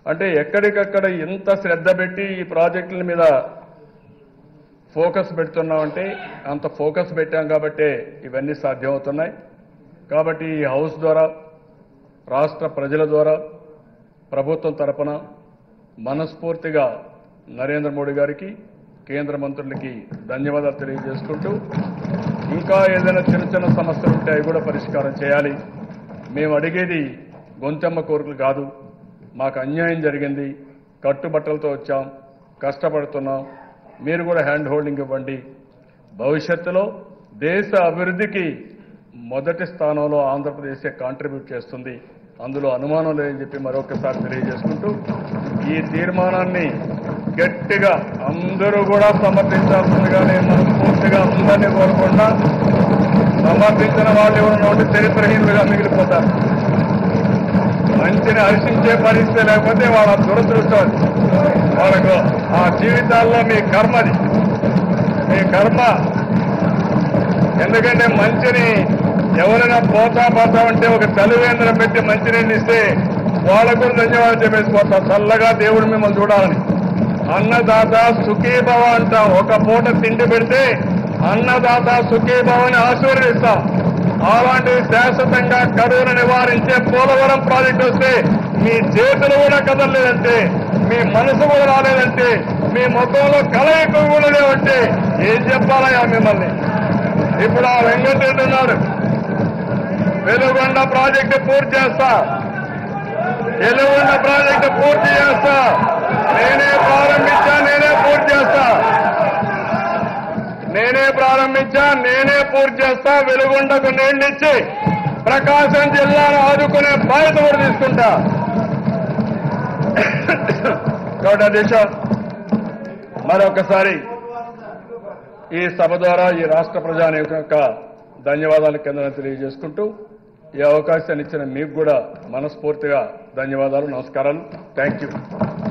అంటే ఎక్కడికక్కడ ఇంత శ్రద్ధ పెట్టి ఈ ప్రాజెక్టుల మీద ఫోకస్ పెడుతున్నామంటే అంత ఫోకస్ పెట్టాం కాబట్టే ఇవన్నీ సాధ్యమవుతున్నాయి. కాబట్టి ఈ హౌస్ ద్వారా రాష్ట్ర ప్రజల ద్వారా ప్రభుత్వం తరపున మనస్ఫూర్తిగా నరేంద్ర మోడీ గారికి కేంద్ర మంత్రులకి ధన్యవాదాలు తెలియజేసుకుంటూ ఇంకా ఏదైనా చిన్న చిన్న సమస్యలు ఉంటే అవి కూడా పరిష్కారం చేయాలి. మేము అడిగేది గొంతెమ్మ కోరికలు కాదు. మాకు అన్యాయం జరిగింది, కట్టుబట్టలతో వచ్చాం, కష్టపడుతున్నాం, మీరు కూడా హ్యాండ్ హోల్డింగ్ ఇవ్వండి. భవిష్యత్తులో దేశ అభివృద్ధికి మొదటి స్థానంలో ఆంధ్రప్రదేశ్ కాంట్రిబ్యూట్ చేస్తుంది, అందులో అనుమానం లేదని చెప్పి మరొకసారి తెలియజేసుకుంటూ ఈ తీర్మానాన్ని గట్టిగా అందరూ కూడా సమర్థించాల్సిందిగా నేను మనస్ఫూర్తిగా అందరినీ కోరకుండా, సమర్థించిన వాళ్ళు ఎవరైనా ఉంటే చరిత్రహీనులుగా మిగిలిపోతారు. మంచిని హర్షించే పరిస్థితి లేకపోతే వాళ్ళ దురదృష్టం, వాళ్ళకు ఆ జీవితాల్లో మీ కర్మది, మీ కర్మ. ఎందుకంటే మంచిని ఎవరైనా పోతా ఉంటే ఒక చలివేంద్రం పెట్టి మంచినీళ్ళు ఇస్తే వాళ్ళకు కూడా ధన్యవాదాలు చెప్పేసి పోతాం. చల్లగా దేవుడు మిమ్మల్ని చూడాలని. అన్నదాత సుఖీభవ అంటాం. ఒక పూట తిండి పెడితే అన్నదాత సుఖీభవని ఆశీర్వదిస్తాం. అలాంటివి శాశ్వతంగా కరువును నివారించే పోలవరం ప్రాజెక్టు వస్తే మీ చేతులు కూడా కదలలేదంటే, మీ మనసు కూడా రాలేదంటే, మీ ముఖంలో కలయిక కూడా లేవంటే ఏం చెప్పాలయ్యా మిమ్మల్ని. ఇప్పుడు ఆ వెంకటరెడ్డి ఉన్నాడు, వెలుగొండ ప్రాజెక్టు పూర్తి చేస్తా, వెలుగొండ ప్రాజెక్టు పూర్తి చేస్తా, నేనే ప్రారంభించా, నేనే పూర్తి చేస్తా, నేనే ప్రారంభించా, నేనే పూర్తి చేస్తా. వెలుగొండకు నీళ్లిచ్చి ప్రకాశం జిల్లాను ఆదుకునే బాధ్యత కూడా తీసుకుంటా. కాబట్టి అధ్యక్ష, మరొకసారి ఈ సభ ద్వారా ఈ రాష్ట్ర ప్రజానీకం యొక్క ధన్యవాదాలు కింద తెలియజేసుకుంటూ ఈ అవకాశాన్ని ఇచ్చిన మీకు కూడా మనస్ఫూర్తిగా ధన్యవాదాలు, నమస్కారాలు. Thank you.